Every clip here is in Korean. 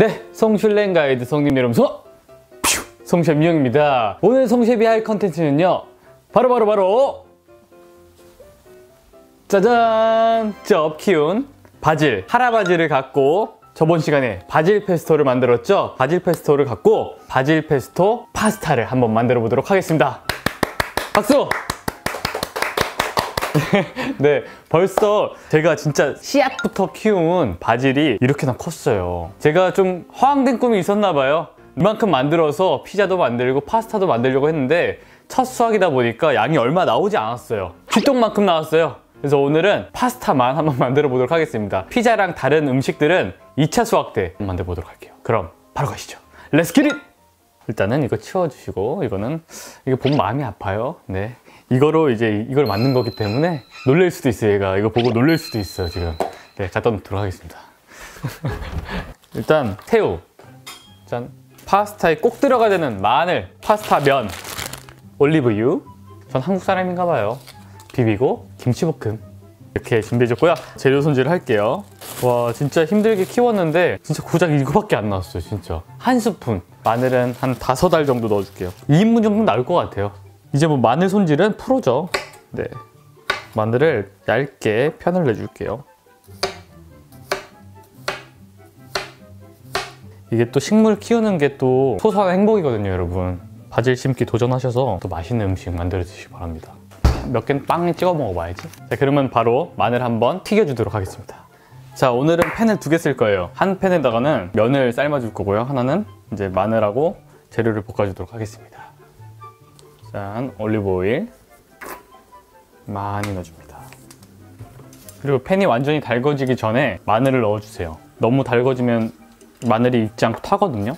네, 송슐랭 가이드 송님 여러분, 송셰프 미영입니다. 오늘 송셰프이 할 컨텐츠는요, 바로 짜잔! 쩝 키운 바질, 하라바질을 갖고 저번 시간에 바질 페스토를 만들었죠? 바질 페스토를 갖고 바질 페스토 파스타를 한번 만들어 보도록 하겠습니다. 박수! 네, 벌써 제가 진짜 씨앗부터 키운 바질이 이렇게나 컸어요. 제가 좀 허황된 꿈이 있었나 봐요. 이만큼 만들어서 피자도 만들고 파스타도 만들려고 했는데 첫 수확이다 보니까 양이 얼마 나오지 않았어요. 쥐똥만큼 나왔어요. 그래서 오늘은 파스타만 한번 만들어 보도록 하겠습니다. 피자랑 다른 음식들은 2차 수확 때 만들어 보도록 할게요. 그럼 바로 가시죠. 렛츠 기릿! 일단은 이거 치워주시고, 이거 보면 마음이 아파요. 네, 이거로 이제 이걸 만든 거기 때문에 놀랄 수도 있어요. 얘가 이거 보고 놀랄 수도 있어요 지금. 네, 갖다 놓도록 하겠습니다. 일단 새우, 짠, 파스타에 꼭 들어가야 되는 마늘, 파스타 면, 올리브유, 전 한국 사람인가 봐요. 비비고 김치볶음 이렇게 준비해줬고요. 재료 손질을 할게요. 와, 진짜 힘들게 키웠는데 진짜 고작 이거밖에 안 나왔어요. 진짜 한 스푼. 마늘은 한 5알 정도 넣어줄게요. 2인분 정도 나올 것 같아요. 이제 뭐 마늘 손질은 프로죠. 네, 마늘을 얇게 편을 내줄게요. 이게 또 식물 키우는 게 또 소소한 행복이거든요, 여러분. 바질 심기 도전하셔서 또 맛있는 음식 만들어 드시기 바랍니다. 몇 개는 빵에 찍어 먹어봐야지. 자, 그러면 바로 마늘 한번 튀겨주도록 하겠습니다. 자, 오늘은 팬을 2개 쓸 거예요. 한 팬에다가는 면을 삶아줄 거고요. 하나는 이제 마늘하고 재료를 볶아주도록 하겠습니다. 짠, 올리브 오일 많이 넣어줍니다. 그리고 팬이 완전히 달궈지기 전에 마늘을 넣어주세요. 너무 달궈지면 마늘이 익지 않고 타거든요.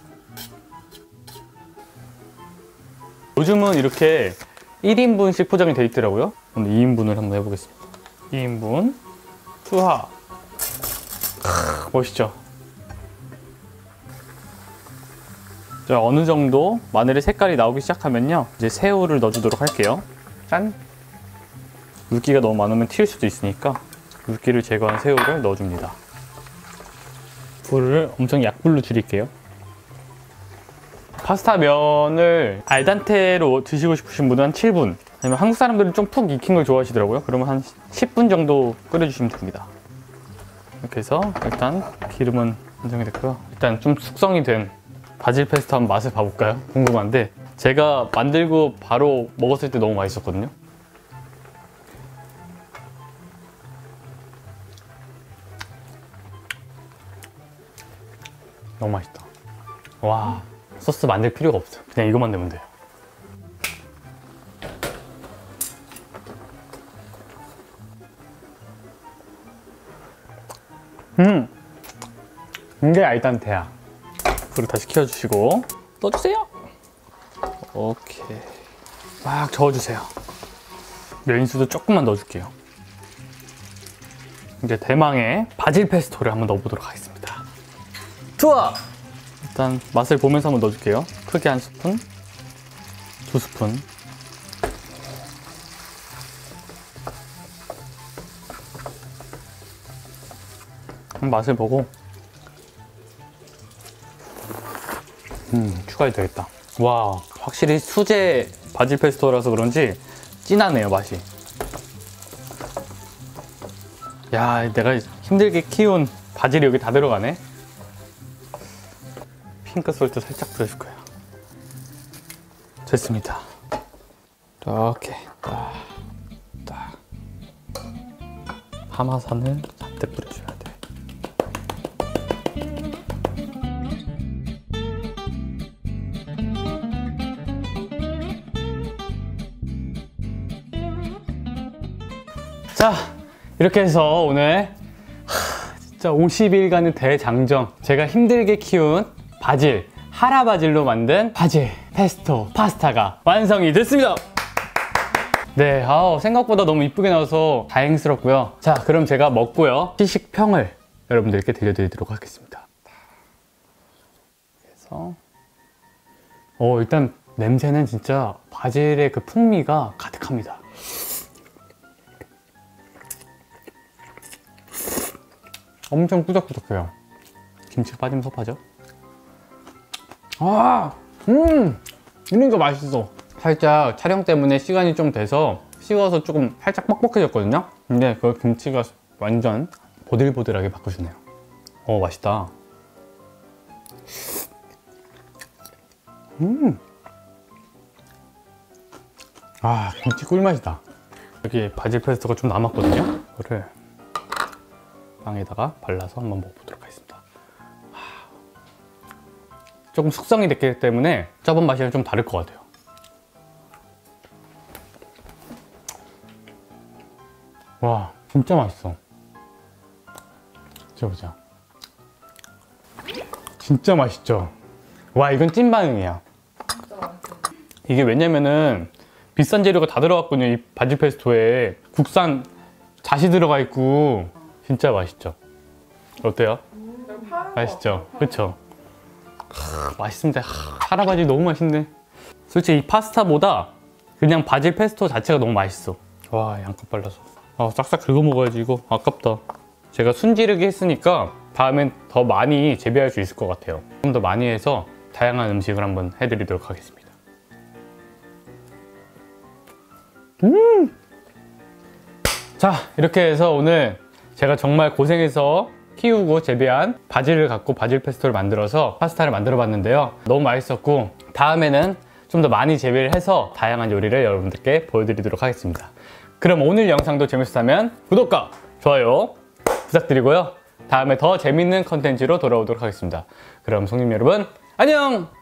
요즘은 이렇게 1인분씩 포장이 돼 있더라고요. 오늘 2인분을 한번 해보겠습니다. 2인분 투하. 멋있죠? 자, 어느 정도 마늘의 색깔이 나오기 시작하면요, 이제 새우를 넣어주도록 할게요. 짠! 물기가 너무 많으면 튈 수도 있으니까 물기를 제거한 새우를 넣어줍니다. 불을 엄청 약불로 줄일게요. 파스타 면을 알단테로 드시고 싶으신 분은 한 7분, 아니면 한국 사람들은 좀 푹 익힌 걸 좋아하시더라고요. 그러면 한 10분 정도 끓여주시면 됩니다. 이렇게 해서 일단 기름은 완성이 됐고요. 일단 좀 숙성이 된 바질 페스토 한번 맛을 봐볼까요? 궁금한데, 제가 만들고 바로 먹었을 때 너무 맛있었거든요. 너무 맛있다. 와, 소스 만들 필요가 없어. 그냥 이거 만들면 돼요. 이게 알단테야. 불을 다시 켜주시고 넣어주세요. 오케이, 막 저어주세요. 면수도 조금만 넣어줄게요. 이제 대망의 바질 페스토를 한번 넣어보도록 하겠습니다. 좋아! 일단 맛을 보면서 한번 넣어줄게요. 크게 한 스푼, 2스푼. 맛을 보고 추가해도 되겠다. 와, 확실히 수제 바질 페스토라서 그런지 진하네요, 맛이. 야, 내가 힘들게 키운 바질이 여기 다 들어가네. 핑크 솔트 살짝 뿌려줄 거예요. 됐습니다. 이렇게 딱 파마산을 잔뜩 뿌려줘야 돼. 자, 이렇게 해서 오늘 진짜 50일간의 대장정, 제가 힘들게 키운 바질, 하라바질로 만든 바질 페스토 파스타가 완성이 됐습니다. 네, 생각보다 너무 이쁘게 나와서 다행스럽고요. 자, 그럼 제가 먹고요, 시식평을 여러분들께 들려드리도록 하겠습니다. 그래서 일단 냄새는 진짜 바질의 그 풍미가 가득합니다. 엄청 꾸덕꾸덕해요. 김치가 빠지면 섭하죠? 이런 거 맛있어. 살짝 촬영 때문에 시간이 좀 돼서 식어서 조금 살짝 뻑뻑해졌거든요. 근데 그 김치가 완전 보들보들하게 바꿔주네요. 맛있다. 김치 꿀맛이다. 여기 바질 페스토가 좀 남았거든요. 이거를 빵에다가 발라서 한번 먹어보도록 하겠습니다. 조금 숙성이 됐기 때문에 저번 맛이랑 좀 다를 것 같아요. 와, 진짜 맛있어. 드셔보자. 진짜 맛있죠? 와, 이건 찐 반응이야. 이게 왜냐면은 비싼 재료가 다 들어갔거든요. 이 바질 페스토에 국산 잣이 들어가 있고 진짜 맛있죠? 어때요? 맛있죠? 그쵸? 맛있습니다. 할아버지 너무 맛있네. 솔직히 이 파스타보다 그냥 바질 페스토 자체가 너무 맛있어. 와, 양껏 발라서 싹싹 긁어 먹어야지. 이거 아깝다. 제가 순지르기 했으니까 다음엔 더 많이 재배할 수 있을 것 같아요. 좀 더 많이 해서 다양한 음식을 한번 해드리도록 하겠습니다. 자, 이렇게 해서 오늘 제가 정말 고생해서 키우고 재배한 바질을 갖고 바질 페스토를 만들어서 파스타를 만들어 봤는데요. 너무 맛있었고 다음에는 좀 더 많이 재배를 해서 다양한 요리를 여러분들께 보여드리도록 하겠습니다. 그럼 오늘 영상도 재밌었다면 구독과 좋아요 부탁드리고요. 다음에 더 재밌는 컨텐츠로 돌아오도록 하겠습니다. 그럼 손님 여러분 안녕!